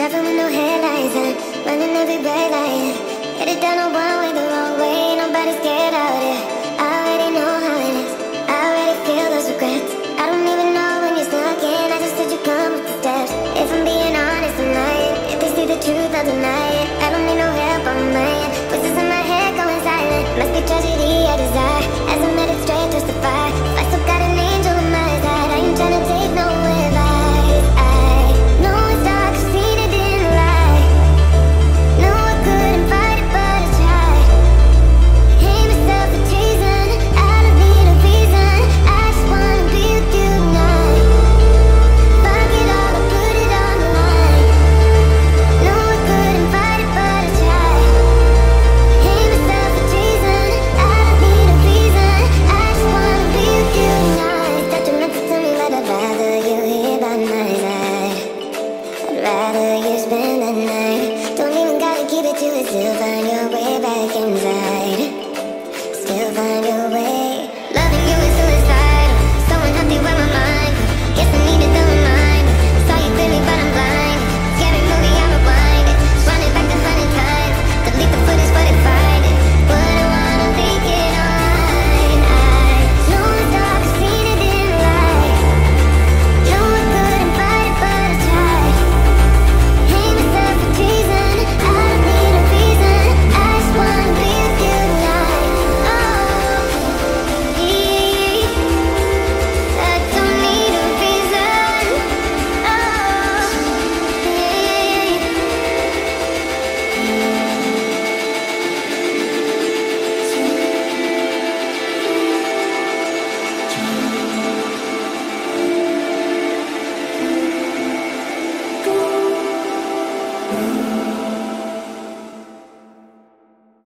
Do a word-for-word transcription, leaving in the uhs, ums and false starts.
Driving with no headlights on, running every red light. Headed down a one way the wrong way, nobody's scared out here. I already know how it is, I already feel those regrets. I don't even know when you're stuck in, I just said you come with the steps. If I'm being honest, I'm lying. If they see the truth, I'll deny it. I don't need no help, I'm mine. Voices in my head going silent, must be tragedy I desire. As I met it straight towards the fire.